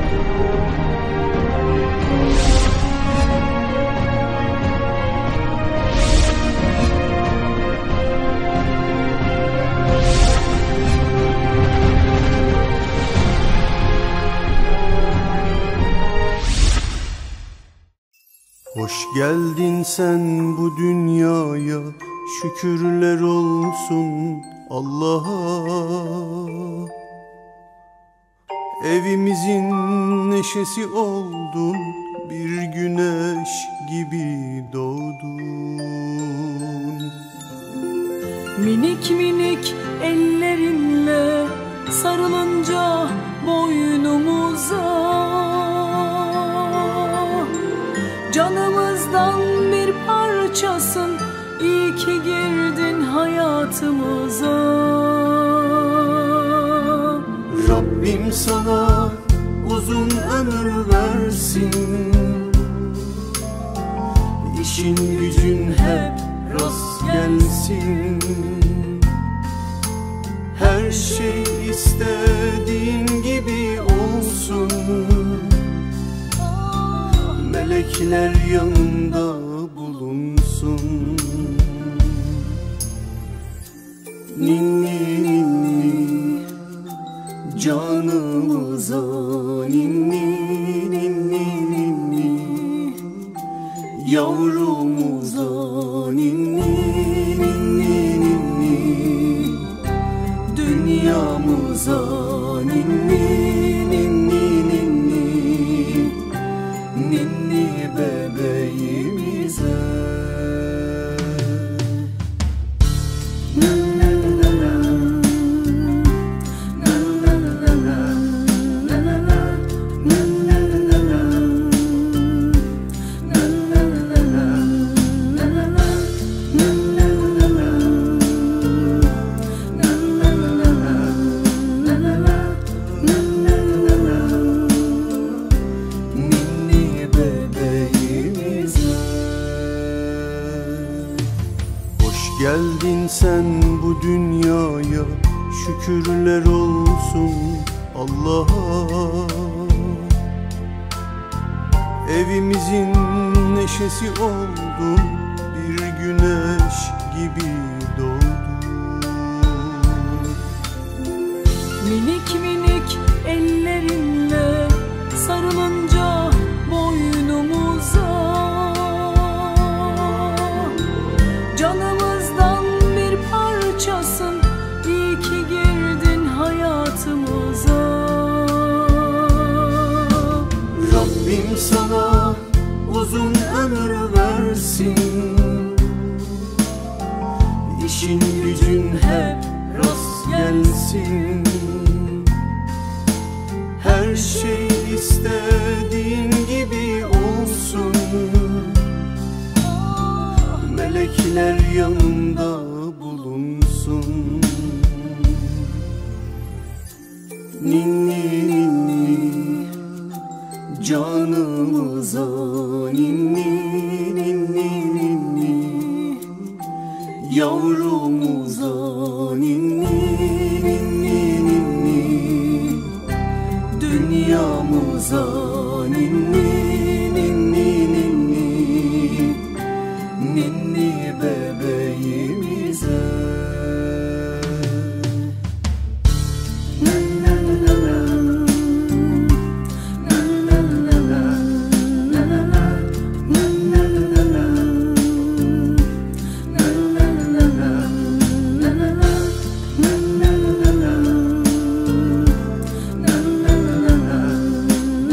Hoş geldin sen bu dünyaya, şükürler olsun Allah'a. Evimizin neşesi oldun, bir güneş gibi doğdun. Minik minik ellerinle sarılınca boynumuza, canımızdan bir parçasın, iyi ki girdin hayatımıza. Rabbim sana uzun ömür versin, İşin gücün hep rast gelsin. Her şey istediğin gibi olsun, melekler yanında bulunsun. Ninni ninni canımıza, ninni ninni ninni yavrumuza, ninni ninni ninni dünyamıza, ninni ninni ninni ninni bebeğimize. Geldin sen bu dünyaya, şükürler olsun Allah'a. Evimizin neşesi oldun, bir güneş gibi doğdun. Minik minik ellerinle sarılınca boynumuza, canımızdan bir parçasın, iyi ki girdin hayatımıza. Rabbim sana uzun ömür versin, İşin gücün hep rast gelsin. Her şey istediğin gibi olsun, melekler yanında bulunsun. Ninni ninni canımıza, ninni ninni ninni yavrumuza, ninni ninni ninni dünyamıza, ninni ninni ninni ninni bebeğimize.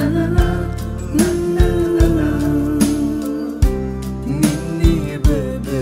Ninni bebeğimize.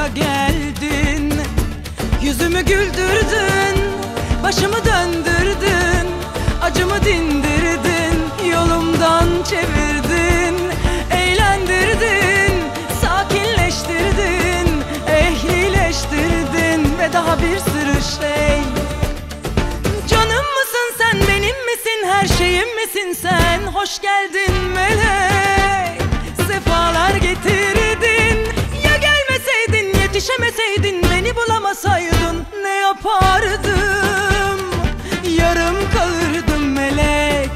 geldin. Yüzümü güldürdün, başımı döndürdün, acımı dindirdin, yolumdan çevirdin, eğlendirdin, sakinleştirdin, ehlileştirdin ve daha bir sürü şey. Canım mısın sen, benim misin, her şeyim misin sen? Hoş geldin melek, sefalar getirdin. Ya gelmeseydin, yetişemeseydin, beni bulamasaydın ne yapardım? Yarım kalırdım melek.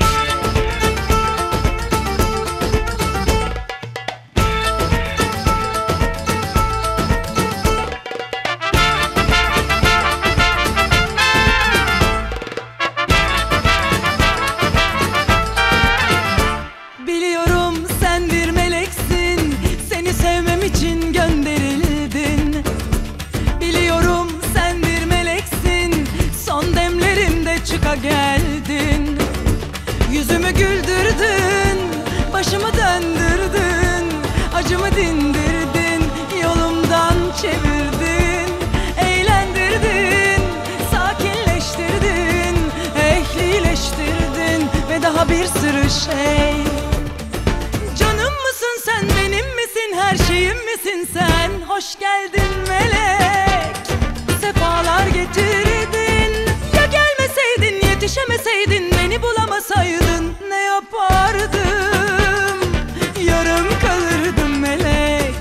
Biliyorum sen bir meleksin, seni sevmem için gönderildin. Biliyorum sen bir meleksin, son demlerimde çıka geldin. Yüzümü güldürdün, başımı döndürdün, acımı dindirdin, yolumdan çevirdin, eğlendirdin, sakinleştirdin, ehlileştirdin ve daha bir sürü şey. Canım mısın sen, benim misin, her şeyim misin sen? Hoş geldin melek, sefalar getirdin. Ya gelmeseydin, yetişemeseydin, beni bulamasaydın ne yapardım? Yarım kalırdım melek.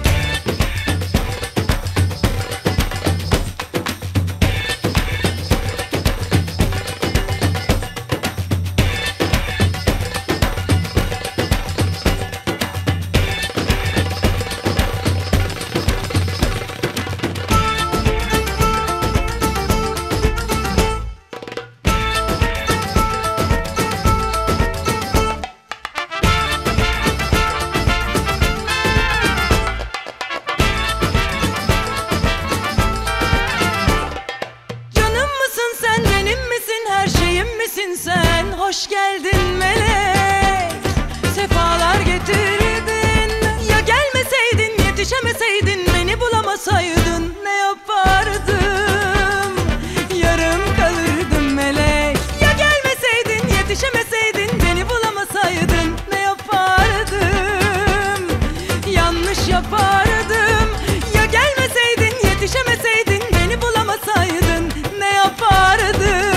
Sen hoş geldin melek, sefalar getirdin. Ya gelmeseydin, yetişemeseydin, beni bulamasaydın ne yapardım? Yarım kalırdım melek. Ya gelmeseydin, yetişemeseydin, beni bulamasaydın ne yapardım? Yanlış yapardım. Ya gelmeseydin, yetişemeseydin, beni bulamasaydın ne yapardım?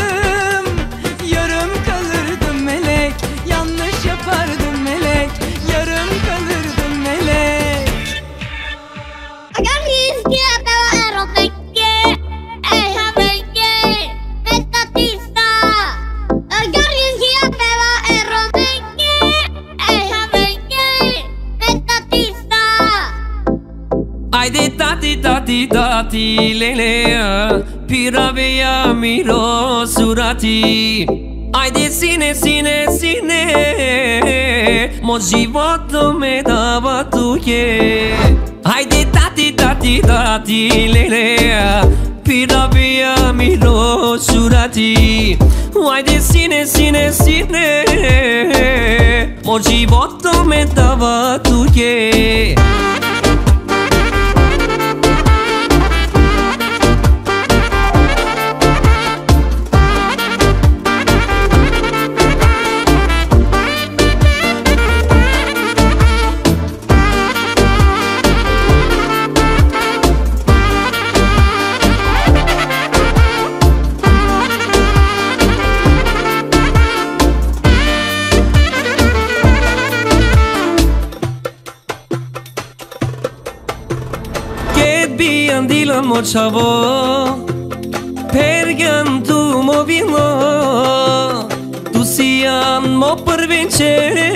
Yanlış yapardım melek, yarım kalırdım melek. Haydi tati tati tati lele, piravea miro surati. Ajde sine, sine, sine, moj život me dava tuje. Ajde tati, tati, tati, lele, piravea miro surati. Ajde sine, sine, sine, moj život me dava tuje. Dilan močavo, pergan tu mo vino, tu sijan mo prvenče,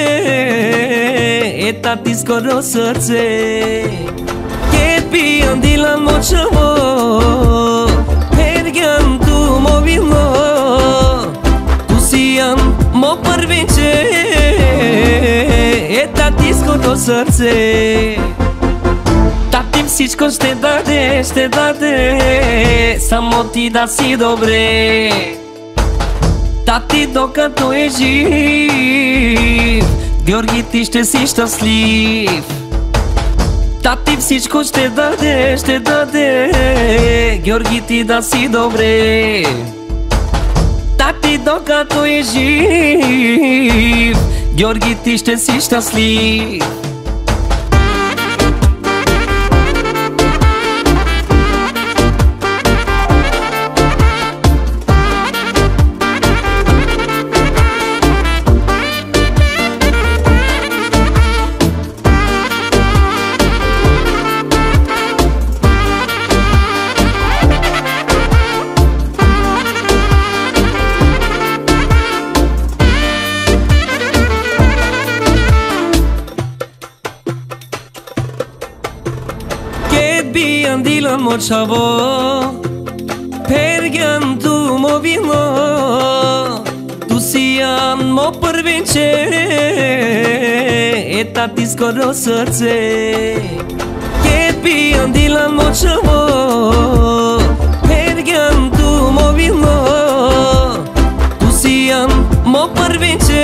eta ti skoro srce. Ke pijan dilan močavo, pergan tu mo vino, tu sijan mo prvenče, eta ti skoro srce. Tati всичко ще даде, само ти да си добре. Тати докато е жив, Георги ти ще си щастлив. Tati всичко ще даде, Георги ти да си добре. Тати докато е жив, Георги ти ще си щастлив. Dilan mochavo pergan tu movino tu sian mo prvince eta ti skoro srce kad bijan dilan mochavo pergan tu movino tu sian mo prvince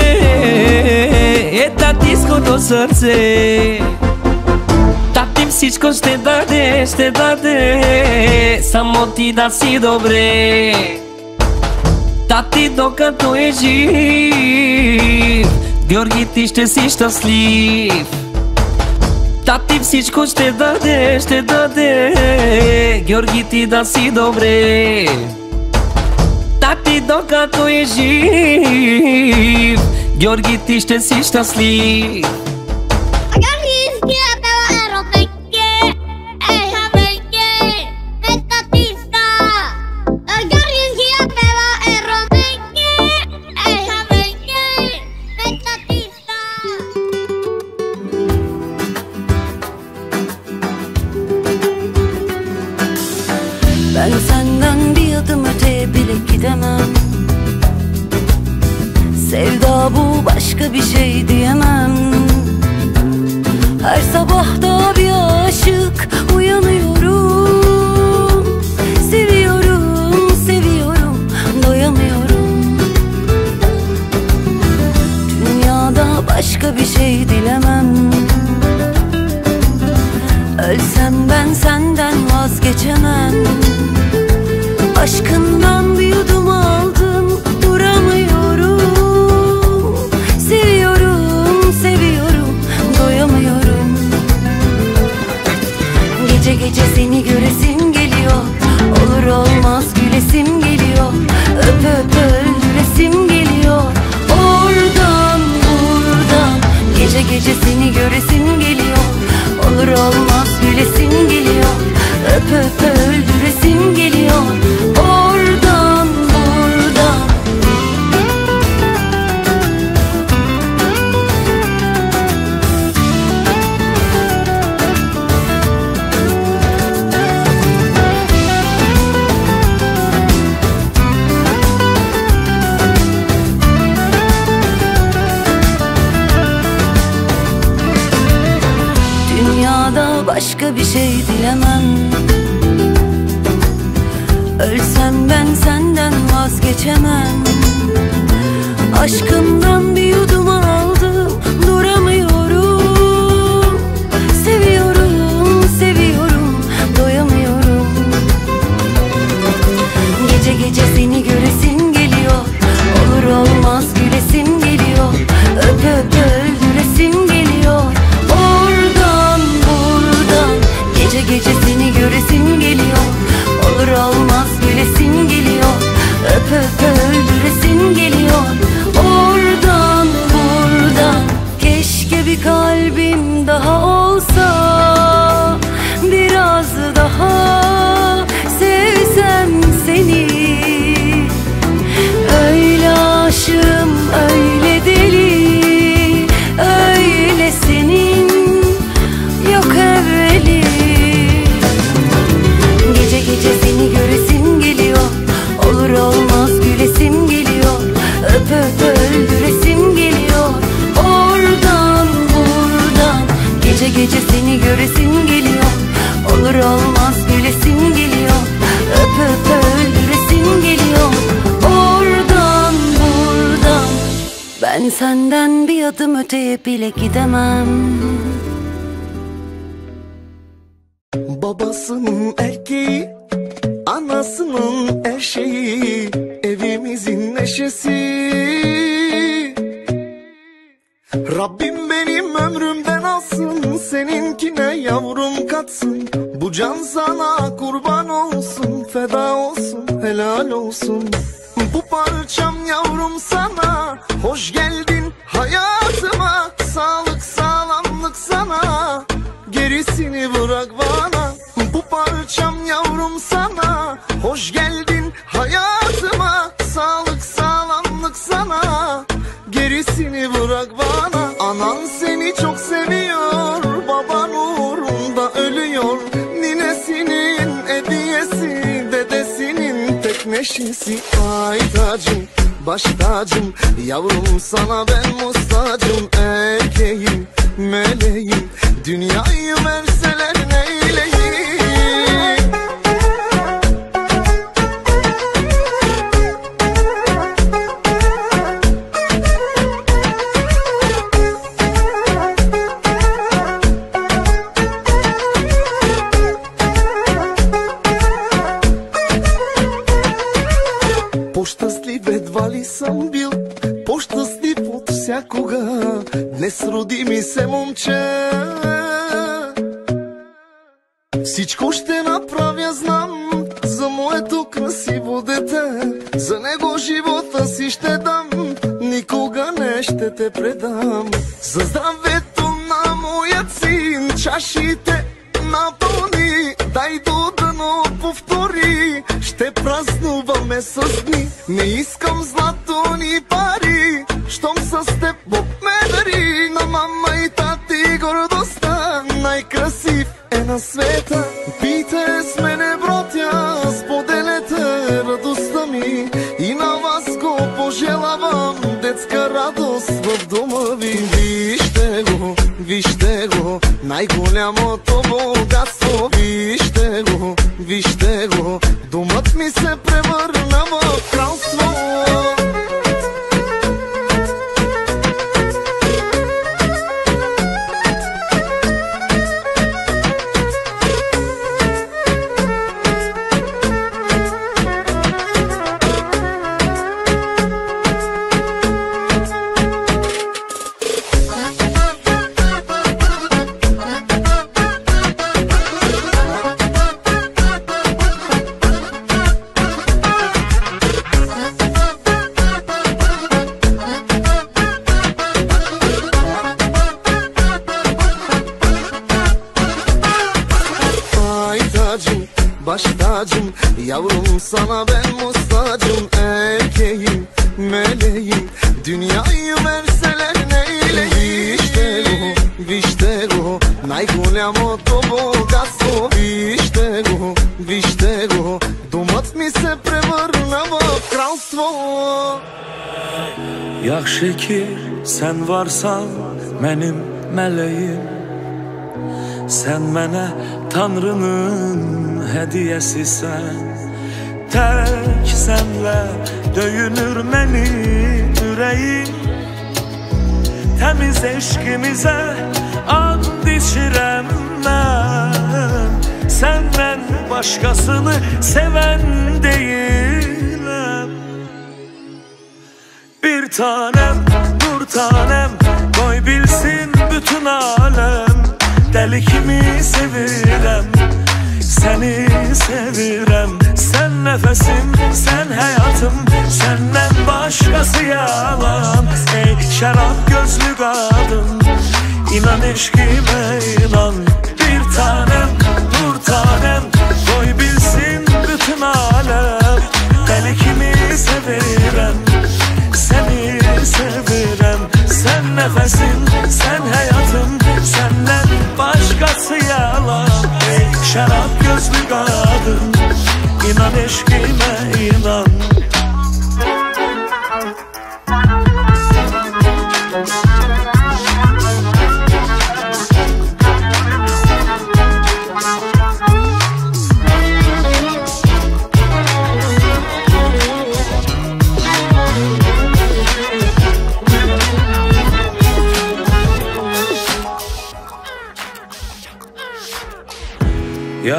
eta ti skoro srce. Tati всичко ще даде, само ти да си добре. Тати докато е жив, Георги ти ще си щастлив. Тати всичко ще даде, Георги ти да си добре. Тати докато е жив, Георги ти ще си щастлив. Ben senden bir adım öteye bile gidemem. Sevda bu, başka bir şey diyemem. Her sabah da bir aşık uyanıyorum. Seviyorum, seviyorum, doyamıyorum. Dünyada başka bir şey dilemem. Ölsem ben senden vazgeçemem. Aşkından bir yudum aldım, duramıyorum. Seviyorum, seviyorum, doyamıyorum. Gece gece seni göresim geliyor. Olur olmaz gülesim geliyor. Öp öp öldüresim geliyor. Oradan buradan. Gece gece seni göresim geliyor. Olur olmaz gülesim geliyor. Öp öp öldüresim geliyor. Oradan buradan. Dünyada başka bir şey dilemem. Ölsem ben senden vazgeçemem. Aşkımdan bir yudum aldım, duramıyorum. Seviyorum, seviyorum, doyamıyorum. Gece gece seni göresim geliyor. Olur olmaz gülesim geliyor. Öp öp öldüresim geliyor. Oradan buradan. Gece gece seni göresim geliyor. Olur olmaz gülesim geliyor. Öp öp öldüresim geliyor. Oradan buradan. Keşke bir kalbim daha olsa, biraz daha sevsem seni. Öyle aşığım, öyle deli, öyle senin yok evveli. Gece gece seni göresim geliyor. Olur olmaz gülesim geliyor. Öp öp öldüresim geliyor. Oradan buradan. Gece gece seni göresim geliyor. Olur olmaz gülesim geliyor. Öp öp öldüresim geliyor. Oradan buradan. Ben senden bir adım öteye bile gidemem. Babasının erkeği, anasının her şeyi, evimizin neşesi. Rabbim benim ömrümden alsın, seninkine yavrum katsın. Bu can sana kurban olsun, feda olsun, helal olsun. Bu parçam yavrum sana, hoş geldin hayatıma. Sağlık sağlamlık sana, gerisini bırak bana. Bu parçam yavrum sana, hoş geldin hayatıma. Sağlık sağlamlık sana, gerisini bırak bana. Anan seni çok seviyor, baban uğrunda ölüyor. Ninesinin hediyesi, dedesinin tek neşesi. Ay tacım, baş tacım, yavrum sana ben muhtacım. Erkeğim, meleğim, dünyayı verseler neyleyim. По-щастлив едва ли съм бил, по-щастлив от всякога. Днес роди ми се момче. Всичко ще направя, знам, за моето красиво дете. За него живота си ще дам, никога не ще те предам. За здравето на моят син чашите напълни, дай до дъно повтори. Ще празнуваме с дни, не искам злато ни пари. Щом с теб Бог ме дари, на мама и тати гордостта. Най-красив е на света, пийте с мене, братя, споделете радостта ми. И на вас го пожелавам, детска радост в дома ви. Вижте го, най-голямото богатство. Вижте го, домът ми се превърна в кралство. Baş tacım, yavrum sana ben muhtacım. Erkeğim, meleğim, dünyayı verseler neyleyim. Вижте го, най-голямото богатство. Вижте го, домът ми се превърна в кралство. Yaxşı ki sen varsan mənim mələyim. Sən mənə Tanrının hədiyəsisən. Tək sənlə döyünür mənim ürəyim. Təmiz eşqimizə and içirəm mən. Səndən başqasını sevən deyiləm. Bir tanem, nur tanem, qoy bilsin bütün aləm. Dəli kimi sevirəm, səni sevirəm. Sən nəfəsim, sən həyatım, səndən başqası yalan. Ey şərab gözlü qadın, inan eşqimə inan. Bir tanem, nur tanem, qoy bilsin bütün aləm. Dəli kimi sevirəm, səni sevirəm. Sən nəfəsim, sən həyatım, səndən başqası yalan. Ey şərab gözlü qadın, inan eşqimə inan.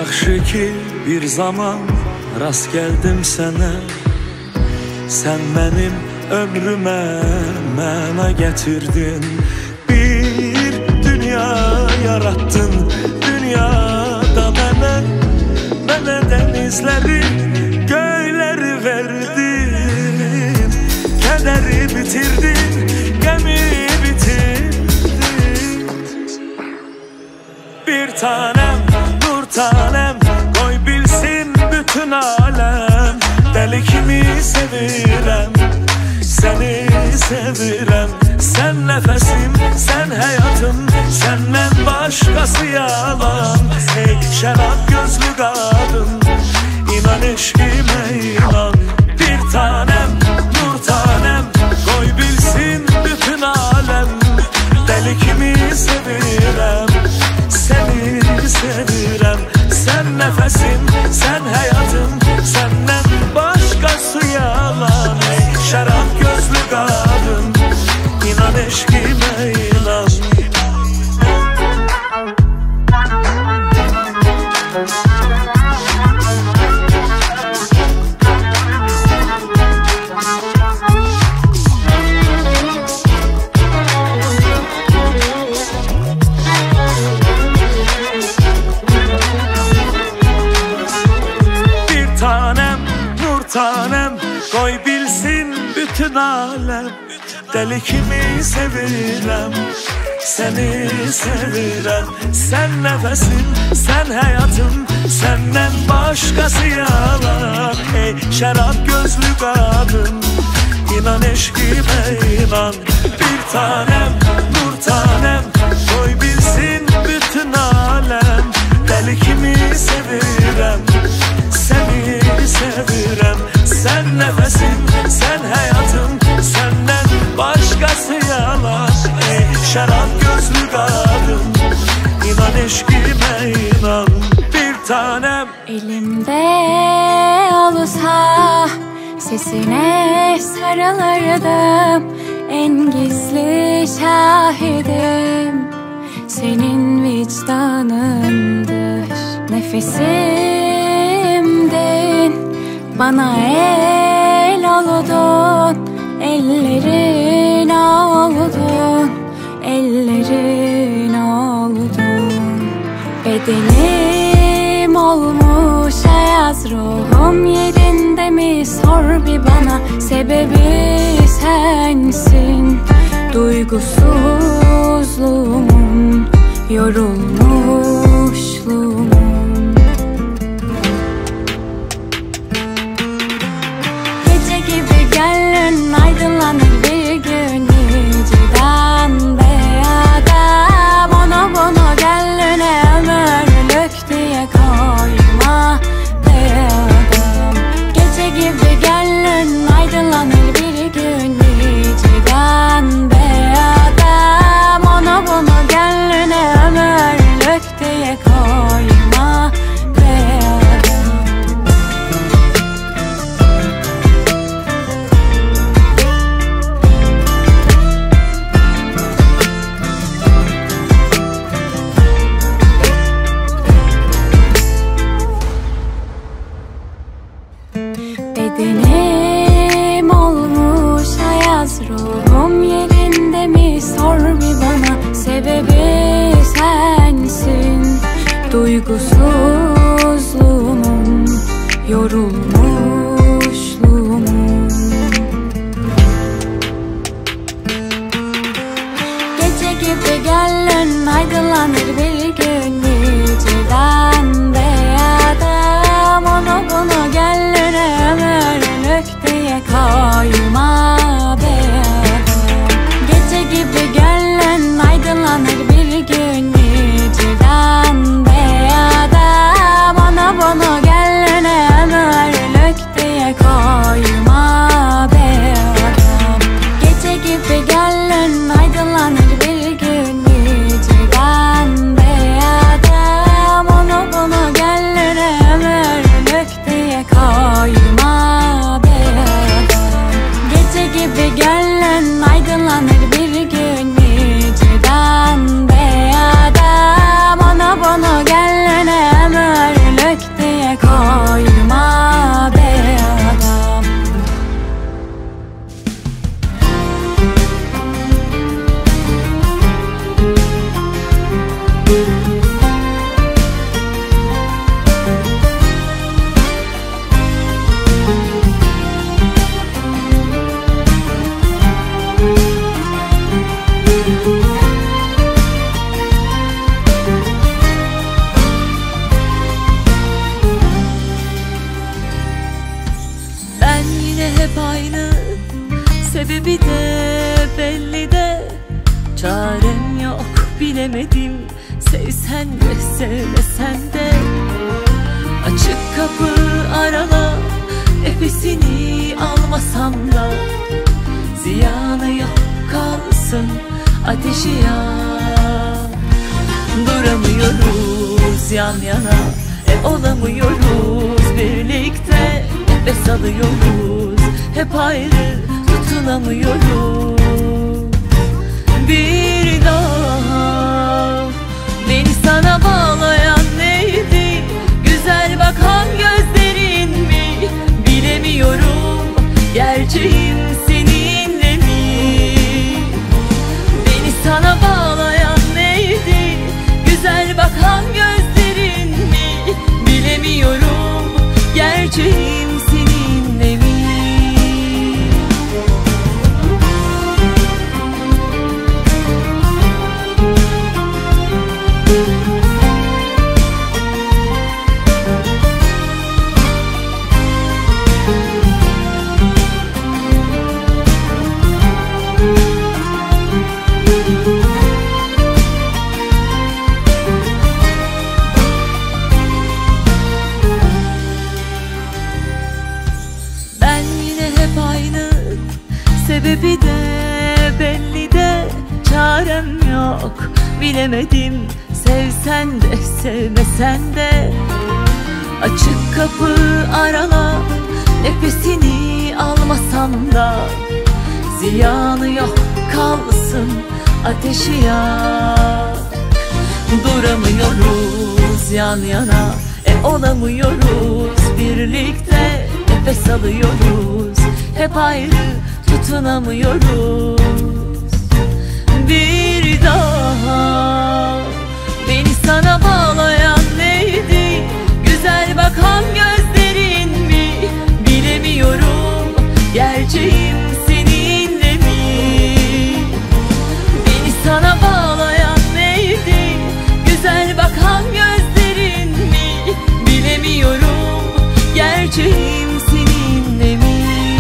Yaxşı ki bir zaman rast geldim sənə. Sən mənim ömrümə məna gətirdin. Bir dünya yarattın dünyada mənə. Mənə dənizləri, göyləri verdin. Kədəri bitirdin, gəmi bitirdin. Bir tanem, nur tanem, koy bilsin bütün alem. Deli kimi sevirəm, seni sevirəm. Sen nefesim, sen hayatım, senden başkası yalan. Hey şarap gözlü kadın, inan eşkime inan. Bir tanem, nur tanem, koy bilsin bütün alem. Deli kimi sevirəm, seni sevirəm. Sen nefesim, sen hayatım, senden başkası yalan. Hey şarap gözlü kadın, İnan eşkime inan. Bir tanem, nur tanem, koy bilsin bütün alem. Deli kimi sevirəm, seni sevirəm. Sen nefesim, sen hayatım, senden başkası yalan. Ey şarap gözlü kadın, inan eşkime inan. Bir tanem, nur tanem, koy bilsin bütün alem. Deli kimi sevirəm, seni sevirəm. Sen nefesim, sen hayatım, senden başkası yalan. Ey şarap gözlü kadın, inan eşkime inan. Bir tanem. Elimde olsa sesine sarılırdım. En gizli şahidim senin vicdanındır. Nefesimdin, bana el oldun. Ellerin oldun, ellerin oldun. Bedenim olmuş ayaz, ruhum yerinde mi sor bir bana. Sebebi sensin, duygusuzluğumun, yorulmuşluğumun. Gece gibi gönlün aydınlanır bir gün, niciden beyadam. Onu bunu gönlüne ömürlük diye koyma beyadam. Gece gibi gönlün aydınlanır bir gün, niciden beyadam. Onu bunu gönlüne ömürlük diye koyma beyadam. Bedenim olmuş ayaz, ruhum yerinde mi sor bir bana. Sebebi sensin, duygusuzluğumun, yorulmuşluğumun. Gece gibi gönlün aydınlanır bir gün, niciden beyadam. Onu bunu gönlüne ömürlük diye koyma beyadam. Gece gibi gönlün aydınlanır bir gün, niciden beyadam. Onu bunu gönlüne ömürlük hep aynı, sebebi de belli de. Çarem yok, bilemedim, sevsen de sevmesen de. Açık kapı arala, nefesini almasam da. Ziyanı yok, kalsın ateşi yak. Duramıyoruz yan yana, olamıyoruz birlikte. Nefes alıyoruz, hep ayrı, tutunamıyoruz. Bir daha beni sana bağlayan neydi? Güzel bakan gözlerin mi? Bilemiyorum, gerçeğim seninle mi? Beni sana bağlayan neydi? Güzel bakan gözlerin mi? Bilemiyorum, gerçeğim seninle mi? Sebebi de belli de. Çarem yok, bilemedim, sevsen de sevmesen de. Açık kapı arala, nefesini almasam da. Ziyanı yok, kalsın ateşi yak. Duramıyoruz yan yana, olamıyoruz birlikte. Nefes alıyoruz, hep ayrı, tutunamıyoruz. Bir daha beni sana bağlayan neydi? Güzel bakan gözlerin mi? Bilemiyorum, gerçeğim seninle mi? Beni sana bağlayan neydi? Güzel bakan gözlerin mi? Bilemiyorum, gerçeğim seninle mi?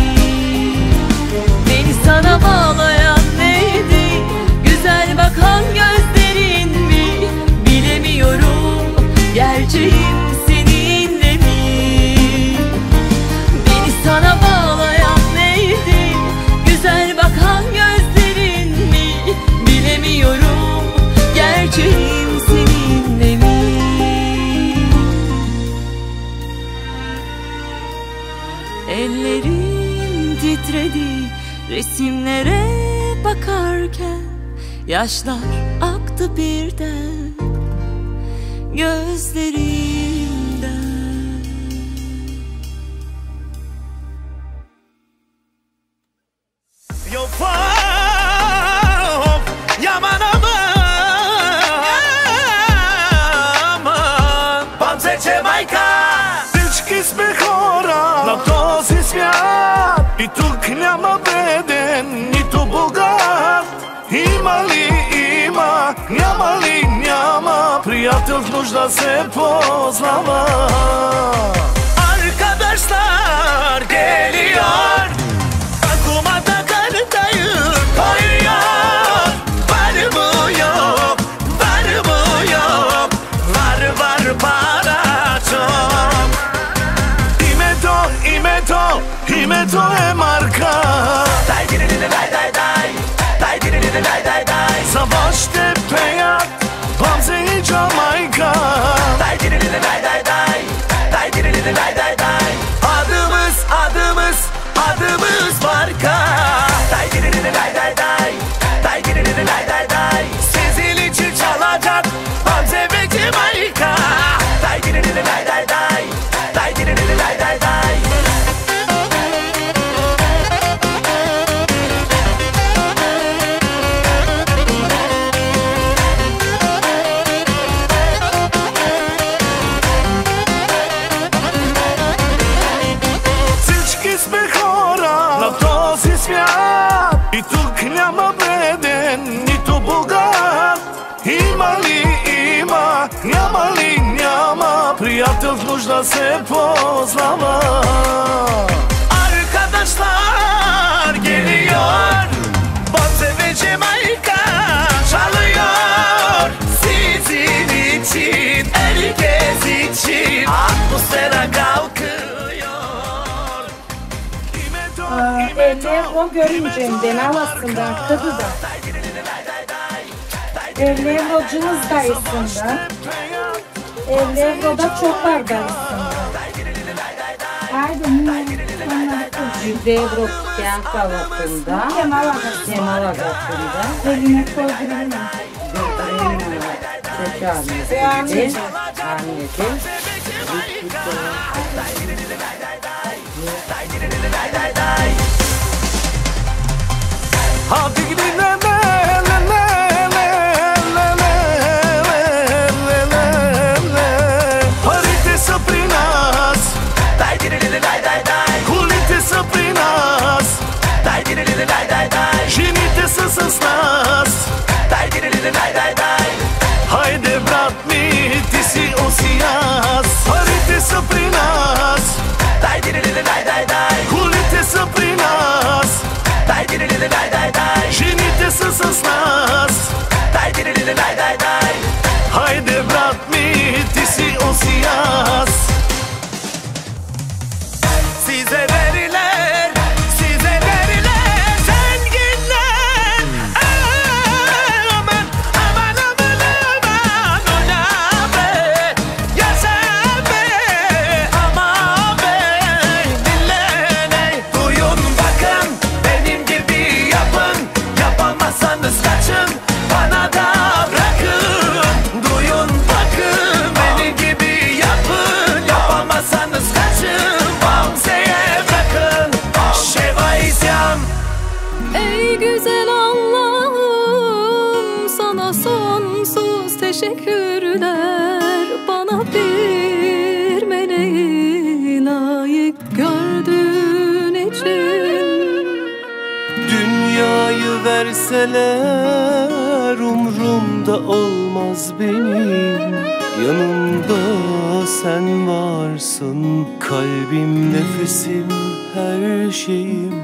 Beni sana bağlayan neydi? Güzel bakan gözlerin mi? Bilemiyorum, gerçeğim seninle mi? Beni sana bağlayan neydi? Güzel bakan gözlerin mi? Bilemiyorum, gerçeğim seninle mi? Ellerim titredi resimlere bakarken. Yaşlar aktı birden gözlerimden. Yok yaman aman Pancer Jamaica Всички сме хора на този свят и тук няма беден, нито богат. Има ли има, няма ли няма, приятел в нужда се познава. Arkadaşlar geliyor, aklıma takardayı koyuyor. Var mı yok, var mı yok, var var para çok. İmeto e marka. Day dirilili day day day, day dirilili day day day. Savaş tepeyat, Panzer Jamaica. Day dirilili day day day, day dirilili day day day. Adımız adımız adımız marka. Day dirilili day day day, day dirilili day day day. Sizin için çalacak Panzer Jamaica. Day dirilili day day day, day dirilili day day day. И тук няма беден, нито богат. Има ли има, няма ли няма, приятел в нужда се познава. Arkadaşlar Evlevo görüncemden alasından kadı da Evlevocunuz dayısından Evlevo'da çok var dayısından. Haydi Evlevo kağıt alasında Kemal agasında Eline koydurayım. Anneciğim. Haide, brat, mi, ti si osias. Harite să pri nas. Dai, dai, dai, dai. Culite să pri nas. Dai, dai, dai. Женite să nas. Dai, dai, dai. Haide, brat, mi, ti si osias. Size veriler, size veriler zenginler. Aman, aman, aman, aman, ona be, yaşa be, ama be, dinleyin, duyun bakın, benim gibi yapın, yapamazsanız kaçın, bana da bırakın. Duyun bakın, benim gibi yapın, yapamazsanız kaçın, Bamse'ye bırakın, Şeva isyan. Ey güzel Allah'ım, sana sonsuz teşekkürler. Bana bir meleği layık gördüğün için. Dünyayı verseler umrumda olmaz benim. Yanımda sen varsın, kalbim, nefesim, her şeyim.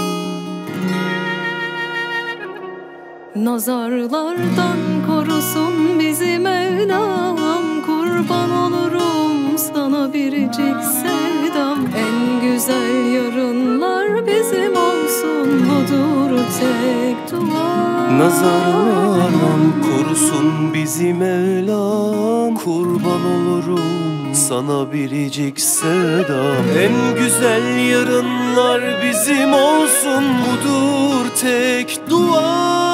Nazarlardan korusun bizi Mevlam. Kurban olurum sana biricik sevdam. En güzel yarınlar bizim olsun, budur tek duam. Nazarlardan korusun bizi Mevlam. Kurban olurum sana biricik sevdam. En güzel yarınlar bizim olsun, budur tek dua.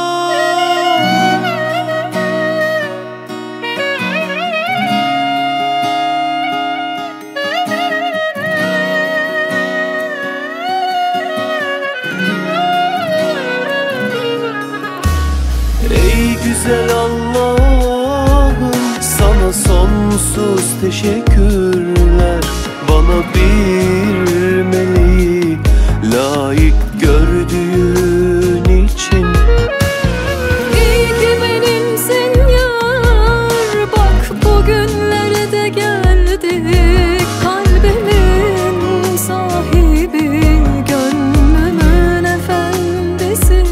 Ey güzel Allah'ım, sana sonsuz teşekkürler. Bana bir meleği layık gördüğün için. İyi ki benimsin yar, bak bugünlere de geldik. Kalbimin sahibi, gönlümün efendisi.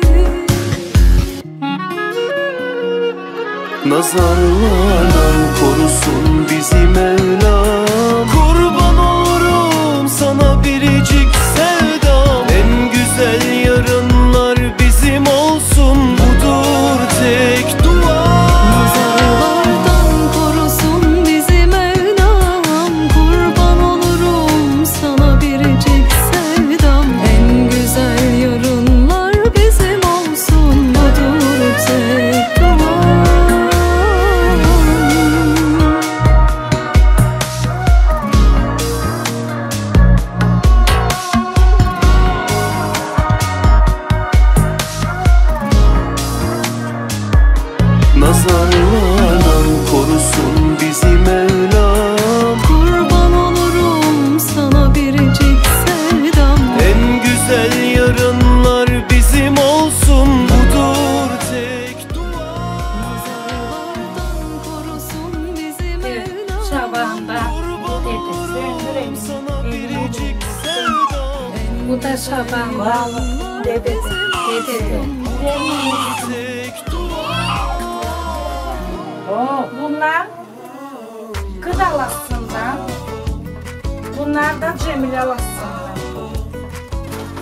Nazarlardan korusun bizi Mevlam. Kurban olurum sana biricik sevdam. En güzel yarınlar bizim olsun, budur tek dua. Nazarlardan korusun bizi Mevlam. Kurban olurum sana biricik sevdam. En güzel yarınlar bizim olsun, budur tek dua. Nazarlardan korusun bizi Mevlam. Kurban olurum sana biricik sevdam. En güzel yarınlar bizim olsun, budur tek dua. Nazarlardan korusun bizi Mevlam. Şaban'da dedesi Sana biricik sevdam. Bu da Şaban'da dedesi. Tek dua. Bunlar kız alasından. Bunlar da Cemil alasından.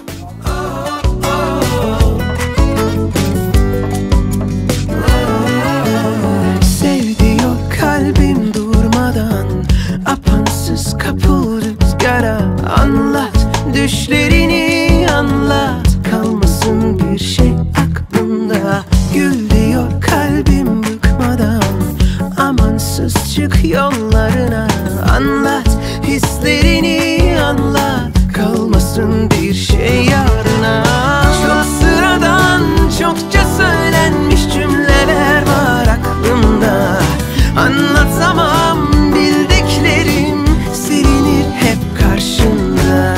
düşlerini anlat, kalmasın bir şey aklında. Gül diyor kalbim bıkmadan, amansız çık yollarına. Anlat hislerini anlat, kalmasın bir şey yarına. Çok sıradan çokça söylenmiş cümleler var aklımda. Anlatamam bildiklerim, silinir hep karşında.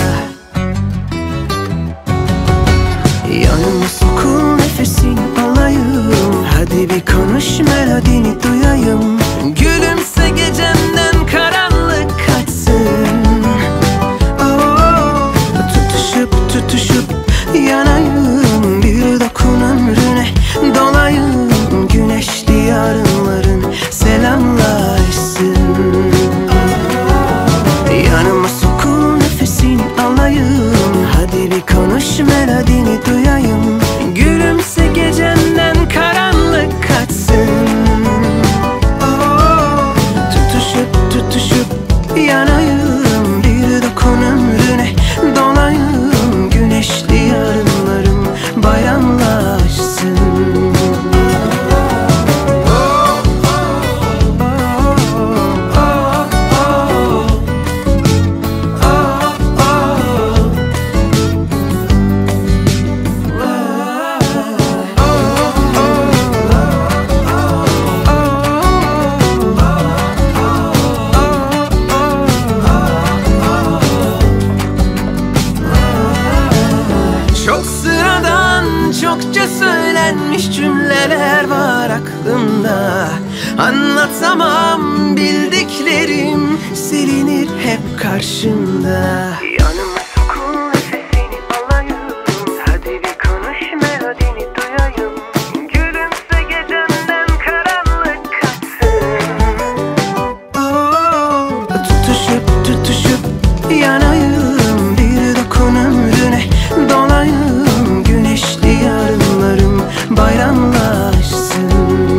Yanıma sokul nefesini alayım, hadi bir konuş melodini duyayım. Gülümse gecemden karanlık kaçsın. Oh, tutuşup tutuşup yanayım, bir dokun ömrüne dolayım. Güneşli yarınların selamlaşsın. Yanıma sokul nefesini alayım, hadi bir konuş melodini duyayım. Gülümse gecenden karanlık kaçsın. Oh, tutuşup tutuşup yanayım, bir dokun ömrüne dolayım. Güneşli yarınlarım bayramlaşsın. Çok sıradan çokça söylenmiş cümleler var aklımda. Anlatamam bildiklerim, silinir hep karşında. Yanıma sokul nefesini alayım, hadi bir konuş melodini duyayım. Gülümse gecemden karanlık kaçsın. Oh, tutuşup tutuşup yanayım, bir dokun ömrüne dolayım. Güneşli yarınlarım bayramlaşsın.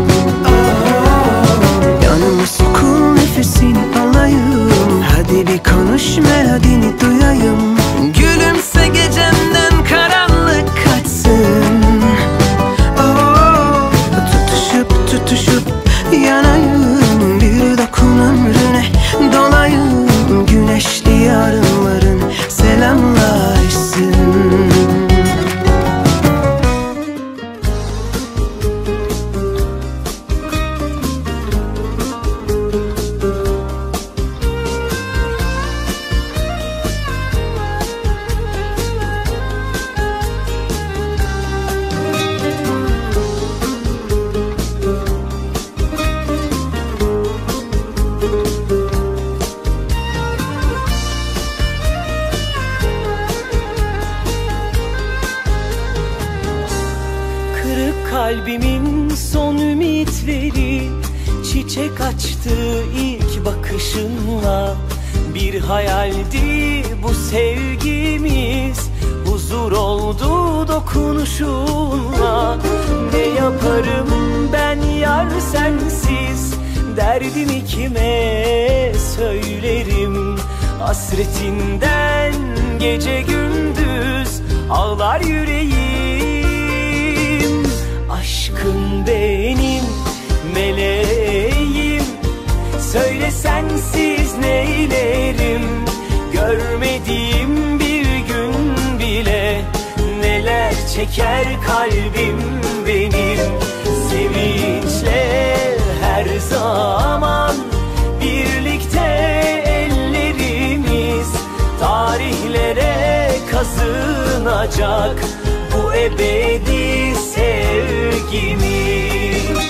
Yanıma sokul nefesini alayım, hadi bir konuş melodini duyayım. Gülümse gecemden karanlık kaçsın. Oh, tutuşup tutuşup yanayım, bir dokun ömrüne dolayım. Güneşli yarınların selamlaşsın. Kırık kalbimin son ümitleri çiçek açtı ilk bakışınla. Bir hayaldi bu sevgimiz, huzur oldu dokunuşunla. Ne yaparım ben yar sensiz, derdimi kime söylerim? Hasretinden gece gündüz ağlar yüreğim. Aşkın benim meleğim, söyle sensiz neylerim? Görmediğim bir gün bile neler çeker kalbim benim. Sevinçle her zaman birlikte ellerimiz, tarihlere kazınacak bu ebedi sevgimiz.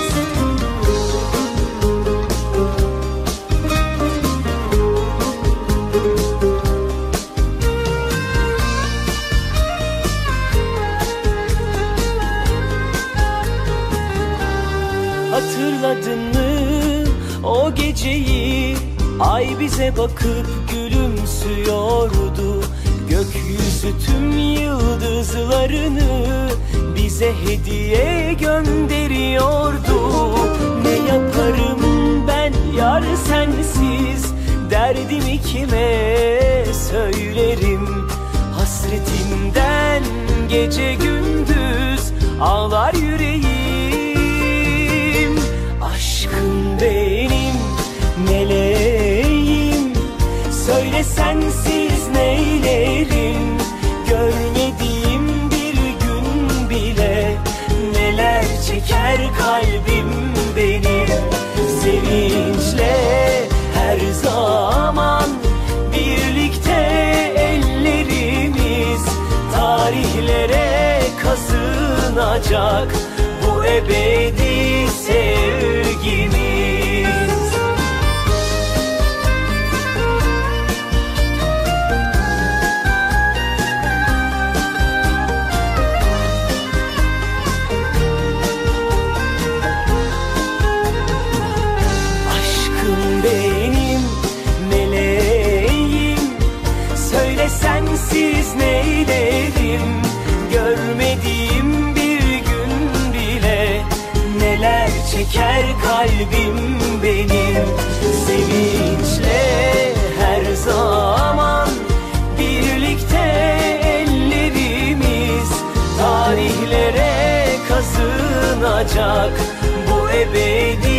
Hatırladın mı o geceyi? Ay bize bakıp gülümsüyordu. Gökyüzü tüm yıldızlarını bize hediye gönderiyordu. Ne yaparım ben yar sensiz, derdimi kime söylerim? Dertimden gece gündüz ağlar yüreğim. Aşkım benim meleğim, söyle sensiz neylerim. Görmediğim bir gün bile neler çeker kalbim benim. Sevinçle her zaman birlikte ellerimiz tarihlere kazınacak bu ebedi sevgimiz. Sensiz neylerim, görmediğim bir gün bile neler çeker kalbim benim. Sevinçle her zaman birlikte ellerimiz tarihlere kazınacak bu ebedi